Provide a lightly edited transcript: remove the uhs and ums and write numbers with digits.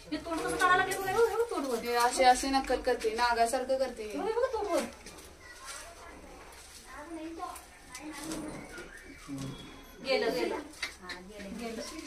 हे तोंड कसं काढायला लागले बघा, हे बघ तोंडवर. हे असे असे नक्कल करते, नागासारखं करते. हे बघ तोंडवर. गेलं गेलं गेलं.